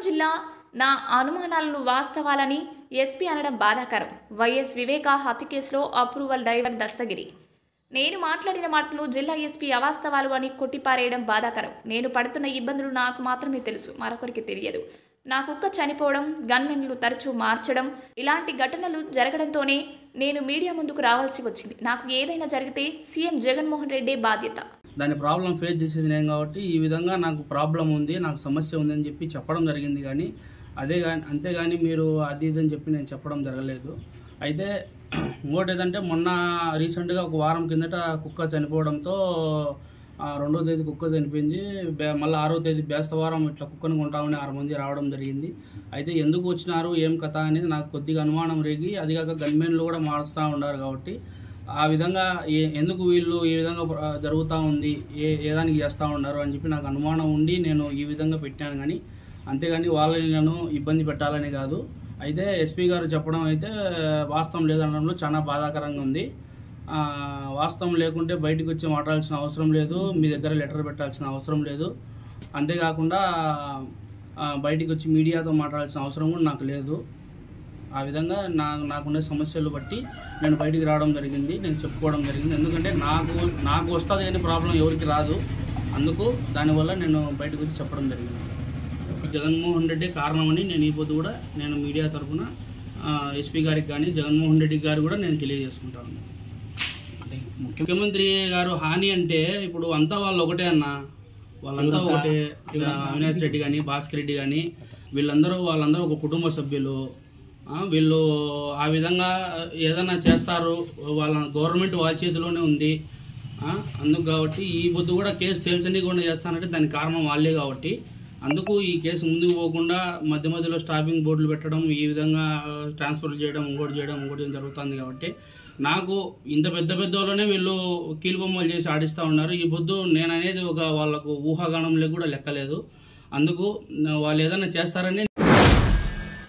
జిల్లా నా అనుమానాలను వాస్తవాలని ఎస్పీ అనడం బాధాకరం. వైఎస్ వివేక హత్య కేసులో అప్రూవల్ డ్రైవర్ దస్తగిరి. నేను మాట్లాడిన మాటలు జిల్లా ఎస్పీ అవాస్తవాలు అని కొట్టిపారేయడం బాధాకరం. నేను పడుతున్న ఇబ్బందులు నాకు మాత్రమే తెలుసు, మరొకరికి తెలియదు. నా కుక్క చనిపోవడం, గన్మెన్లు తరచూ మార్చడం, ఇలాంటి ఘటనలు జరగడంతోనే నేను మీడియా ముందుకు రావాల్సి వచ్చింది. నాకు ఏదైనా జరిగితే సీఎం జగన్మోహన్ రెడ్డి బాధ్యత. దాని ప్రాబ్లం ఫేస్ చేసేది నేను కాబట్టి ఈ విధంగా నాకు ప్రాబ్లం ఉంది, నాకు సమస్య ఉంది అని చెప్పి చెప్పడం జరిగింది. కానీ అంతేగాని మీరు అది ఇది అని చెప్పి నేను చెప్పడం జరగలేదు. అయితే ఇంకోటి ఏదంటే మొన్న రీసెంట్గా ఒక వారం కిందట కుక్క చనిపోవడంతో 2వ తేదీ కుక్క చనిపోయింది. మళ్ళీ 6వ తేదీ బేస్తవారం ఇట్లా కుక్కను కొంటామని 6 మంది రావడం జరిగింది. అయితే ఎందుకు వచ్చినారు ఏం కథ అనేది నాకు కొద్దిగా అనుమానం రేగి, అదిగాక గన్మెన్లు కూడా మారుస్తూ ఉన్నారు కాబట్టి ఆ విధంగా ఎందుకు వీళ్ళు ఈ విధంగా జరుగుతూ ఉంది, ఏదానికి చేస్తూ ఉన్నారు అని చెప్పి నాకు అనుమానం ఉండి నేను ఈ విధంగా పెట్టాను. కానీ అంతేగాని వాళ్ళని నేను ఇబ్బంది పెట్టాలని కాదు. అయితే ఎస్పీ గారు చెప్పడం అయితే వాస్తవం లేదనడంలో చాలా బాధాకరంగా ఉంది. వాస్తవం లేకుంటే బయటకు వచ్చి మాట్లాడాల్సిన అవసరం లేదు, మీ దగ్గర లెటర్ పెట్టాల్సిన అవసరం లేదు. అంతేకాకుండా బయటకు వచ్చి మీడియాతో మాట్లాడాల్సిన అవసరం కూడా నాకు లేదు. ఆ విధంగా నాకున్న సమస్యలు బట్టి నేను బయటికి రావడం జరిగింది, నేను చెప్పుకోవడం జరిగింది. ఎందుకంటే నాకు వస్తుంది కానీ ప్రాబ్లం ఎవరికి రాదు. అందుకు దానివల్ల నేను బయటకు వచ్చి చెప్పడం జరిగింది. జగన్మోహన్ రెడ్డి కారణమని నేను ఈ పొద్దు కూడా నేను మీడియా తరఫున ఎస్పీ గారికి కానీ జగన్మోహన్ రెడ్డి గారు కూడా నేను తెలియజేసుకుంటాను. ముఖ్యమంత్రి గారు హాని అంటే ఇప్పుడు అంతా వాళ్ళు ఒకటే అన్న, వాళ్ళంతా ఒకటే. అవినాష్ రెడ్డి కానీ భాస్కర్ రెడ్డి కానీ వాళ్ళందరూ ఒక కుటుంబ సభ్యులు. వీళ్ళు ఆ విధంగా ఏదైనా చేస్తారు, వాళ్ళ గవర్నమెంట్ వాళ్ళ చేతిలోనే ఉంది. అందుకు కాబట్టి ఈ పొద్దు కూడా కేసు తేల్చనీయకుండా చేస్తానంటే దానికి కారణం వాళ్ళే. కాబట్టి అందుకు ఈ కేసు ముందుకు పోకుండా మధ్య మధ్యలో స్టాపింగ్ బోర్డులు పెట్టడం, ఈ విధంగా ట్రాన్స్ఫర్ చేయడం, ఇంకోటి చేయడం జరుగుతుంది. కాబట్టి నాకు ఇంత పెద్ద వాళ్ళనే వీళ్ళు కీలుబొమ్మలు చేసి ఆడిస్తూ ఉన్నారు. ఈ పొద్దు నేను అనేది వాళ్ళకు ఊహాగానంలో కూడా లెక్కలేదు. అందుకు వాళ్ళు ఏదైనా చేస్తారని